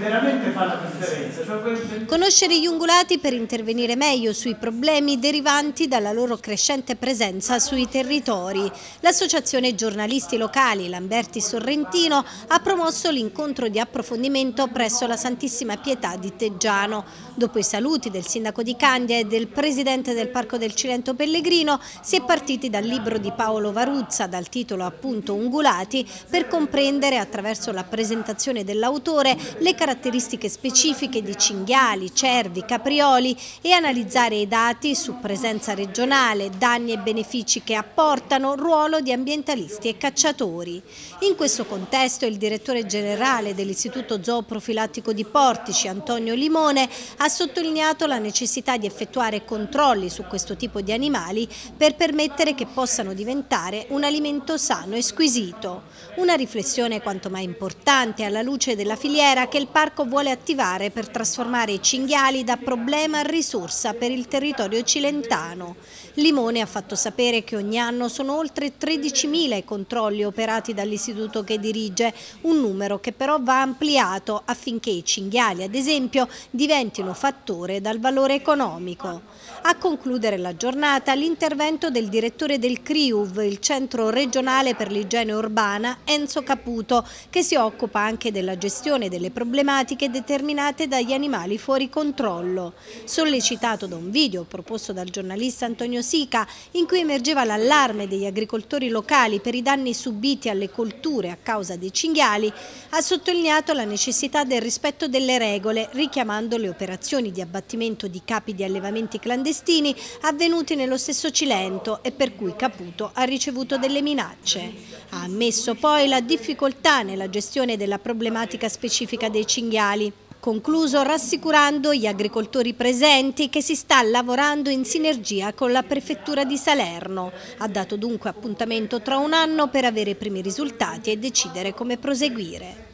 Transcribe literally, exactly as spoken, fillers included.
veramente fa la differenza. Cioè, quel... Conoscere gli ungulati per intervenire meglio sui problemi derivanti dalla loro crescente presenza sui territori. L'Associazione Giornalisti Locali Lamberti Sorrentino ha promosso l'incontro di approfondimento presso la Santissima Pietà di Teggiano. Dopo i saluti del sindaco di Candia e del presidente del Parco del Cilento Pellegrino, si è partiti dal libro di Paolo Varuzza, dal titolo appunto Ungulati, per comprendere attraverso la presentazione dell'autore le caratteristiche specifiche di cinghiali, cervi, caprioli e analizzare i dati su presenza regionale, danni e benefici che apportano, ruolo di ambientalisti e cacciatori. In questo contesto il direttore generale dell'Istituto Zooprofilattico di Portici, Antonio Limone, ha sottolineato la necessità di effettuare controlli su questo tipo di animali per permettere che possano diventare un alimento sano e squisito. Una riflessione quanto mai importante alla luce della filiera che il parco vuole attivare per trasformare i cinghiali da problema a risorsa per il territorio cilentano. Limone ha fatto sapere che ogni anno sono oltre tredicimila i controlli operati dall'istituto che dirige, un numero che però va ampliato affinché i cinghiali, ad esempio, diventino fattore dal valore economico. A concludere la giornata l'intervento del direttore del C R I U V, il Centro Regionale per l'Igiene Urbana, Enzo Caputo, che si occupa anche della gestione delle problematiche determinate dagli animali fuori controllo. Sollecitato da un video proposto dal giornalista Antonio Sica, in cui emergeva l'allarme degli agricoltori locali per i danni subiti alle colture a causa dei cinghiali, ha sottolineato la necessità del rispetto delle regole, richiamando le operazioni di abbattimento di capi di allevamenti clandestini avvenuti nello stesso Cilento e per cui Caputo ha ricevuto delle minacce. Ha ammesso poi la difficoltà nella gestione della problematica specifica dei cinghiali. Concluso rassicurando gli agricoltori presenti che si sta lavorando in sinergia con la Prefettura di Salerno. Ha dato dunque appuntamento tra un anno per avere i primi risultati e decidere come proseguire.